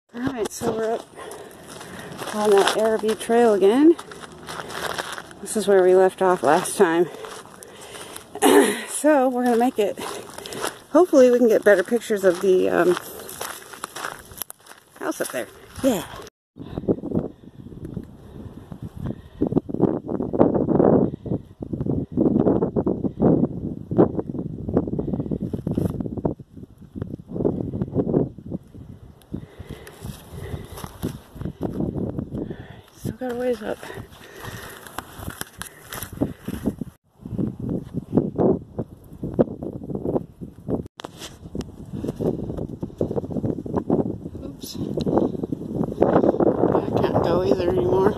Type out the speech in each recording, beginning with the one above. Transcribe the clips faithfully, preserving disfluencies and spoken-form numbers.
Alright, so we're up on that Araby trail again. This is where we left off last time. So we're going to make it, hopefully we can get better pictures of the um, house up there. Yeah. Still got a ways up. Oops. I can't go either anymore.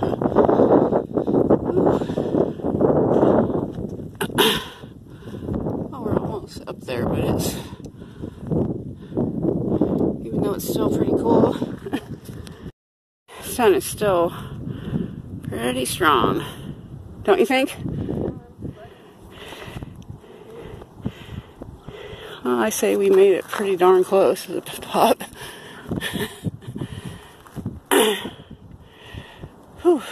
Oh, we're almost up there, but it's, even though it's still pretty cool, the sun is still pretty strong, don't you think? Well, I say we made it pretty darn close to the top. Whew.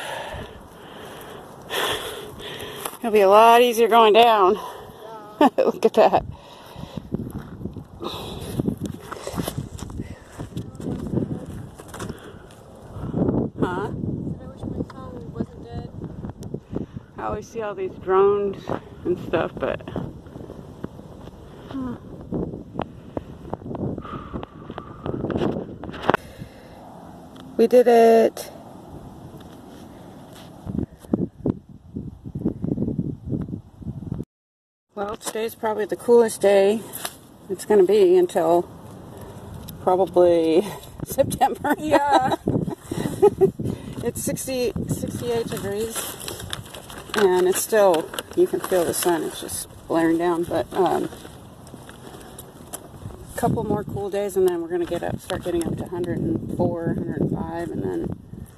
It'll be a lot easier going down. Look at that. Huh? I always see all these drones and stuff, but huh. We did it. Well, today's probably the coolest day it's going to be until probably September. Yeah. It's sixty, sixty-eight degrees. And it's still, you can feel the sun, it's just blaring down, but um, a couple more cool days and then we're going to get up, start getting up to one oh four, one oh five, and then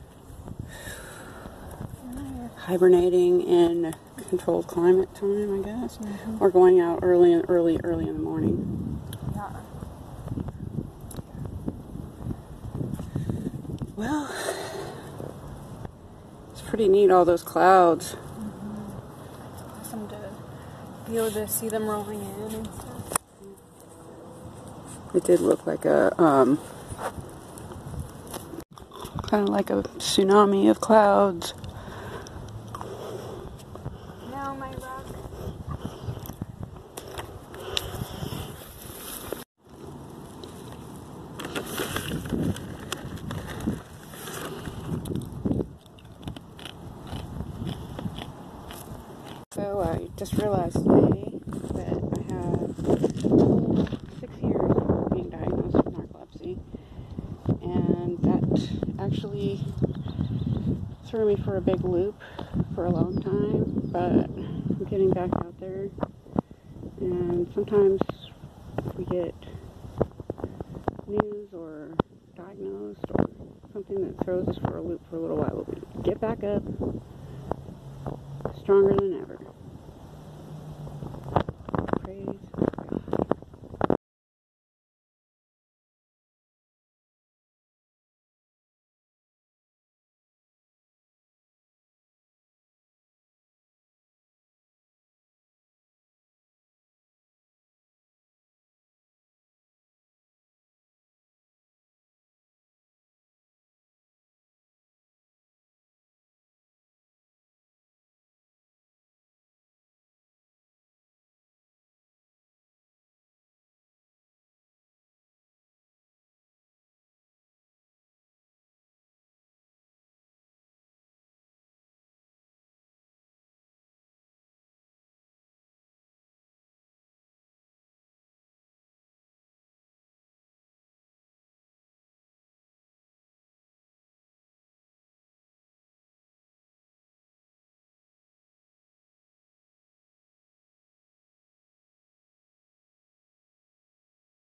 hibernating in controlled climate time, I guess, mm-hmm. Or going out early and early, early in the morning. Yeah. Well, it's pretty neat, all those clouds. To be able to see them rolling in and stuff. It did look like a, um, kind of like a tsunami of clouds. Now my rock. So I just realized today that I have six years of being diagnosed with narcolepsy, and that actually threw me for a big loop for a long time, but I'm getting back out there, and sometimes we get news or diagnosed or something that throws us for a loop for a little while, but we get back up stronger than ever.